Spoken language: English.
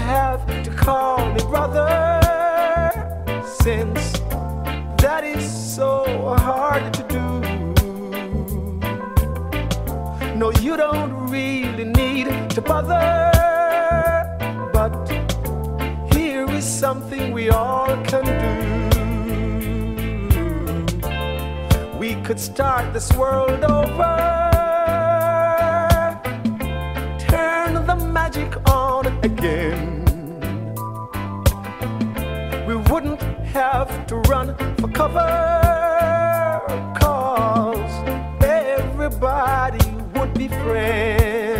have to call me brother, since that is so hard to do. No, you don't really need to bother, but here is something we all can do. We could start this world over, turn the magic on again. We wouldn't have to run for cover, 'cause everybody would be friends.